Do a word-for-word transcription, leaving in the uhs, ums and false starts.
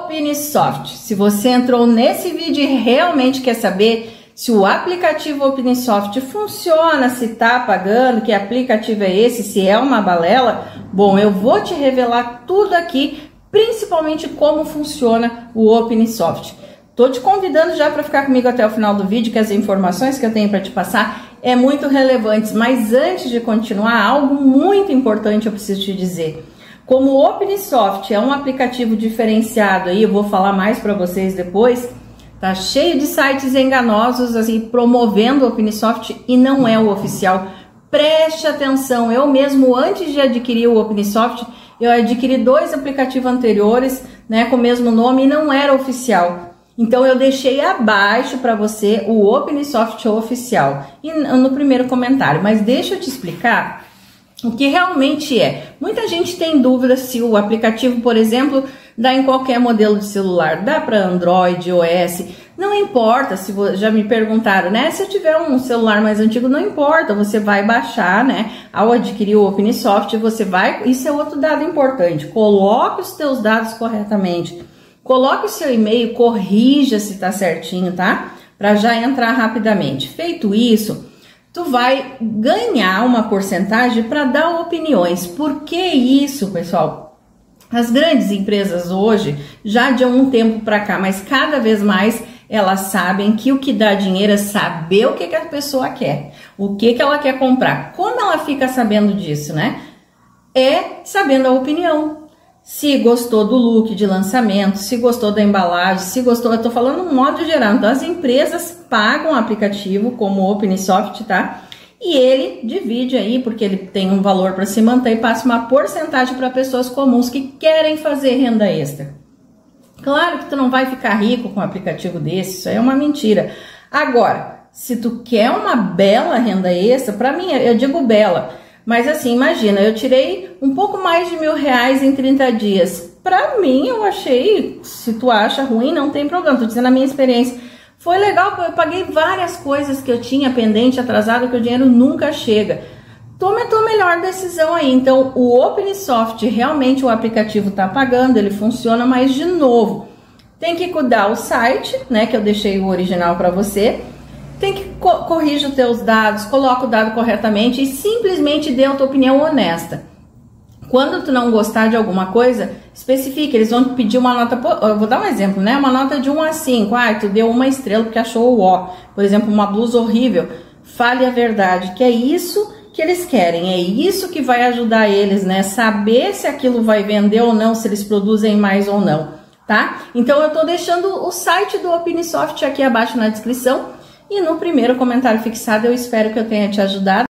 OpiniSoft. Se você entrou nesse vídeo e realmente quer saber se o aplicativo OpiniSoft funciona, se tá pagando, que aplicativo é esse, se é uma balela, bom, eu vou te revelar tudo aqui, principalmente como funciona o OpiniSoft. Tô te convidando já para ficar comigo até o final do vídeo, que as informações que eu tenho para te passar é muito relevantes, mas antes de continuar, algo muito importante eu preciso te dizer. Como o OpiniSoft é um aplicativo diferenciado, aí eu vou falar mais para vocês depois, tá cheio de sites enganosos assim promovendo o OpiniSoft e não é o oficial. Preste atenção, eu mesmo antes de adquirir o OpiniSoft, eu adquiri dois aplicativos anteriores, né, com o mesmo nome e não era oficial. Então eu deixei abaixo para você o OpiniSoft oficial e no primeiro comentário, mas deixa eu te explicar o que realmente é. Muita gente tem dúvida se o aplicativo, por exemplo, dá em qualquer modelo de celular, dá para Android, iOS, não importa, se já me perguntaram, né? Se eu tiver um celular mais antigo, não importa, você vai baixar, né? Ao adquirir o OpiniSoft, você vai, isso é outro dado importante, coloque os teus dados corretamente, coloque o seu e-mail, corrija se tá certinho, tá? Para já entrar rapidamente. Feito isso, tu vai ganhar uma porcentagem para dar opiniões. Por que isso, pessoal? As grandes empresas hoje, já de um tempo para cá, mas cada vez mais elas sabem que o que dá dinheiro é saber o que, que a pessoa quer, o que, que ela quer comprar. Como ela fica sabendo disso, né? É sabendo a opinião. Se gostou do look de lançamento, se gostou da embalagem, se gostou, eu tô falando no modo geral. Então as empresas pagam o aplicativo como o OpiniSoft, tá? E ele divide aí, porque ele tem um valor para se manter e passa uma porcentagem para pessoas comuns que querem fazer renda extra. Claro que tu não vai ficar rico com um aplicativo desse, isso aí é uma mentira. Agora, se tu quer uma bela renda extra, para mim, eu digo bela, mas assim, imagina, eu tirei um pouco mais de mil reais em trinta dias. Pra mim, eu achei, se tu acha ruim, não tem problema, tô dizendo a minha experiência. Foi legal, eu paguei várias coisas que eu tinha pendente, atrasado, que o dinheiro nunca chega. Tome a tua melhor decisão aí. Então, o OpiniSoft, realmente o aplicativo tá pagando, ele funciona, mas de novo, tem que cuidar o site, né, que eu deixei o original para você. Tem que co corrigir os teus dados, coloca o dado corretamente e simplesmente dê a tua opinião honesta. Quando tu não gostar de alguma coisa, especifique, eles vão te pedir uma nota, eu vou dar um exemplo, né? Uma nota de um a cinco, ah, tu deu uma estrela porque achou o ó, por exemplo, uma blusa horrível. Fale a verdade, que é isso que eles querem, é isso que vai ajudar eles, né? Saber se aquilo vai vender ou não, se eles produzem mais ou não, tá? Então eu tô deixando o site do OpiniSoft aqui abaixo na descrição. E no primeiro comentário fixado eu espero que eu tenha te ajudado.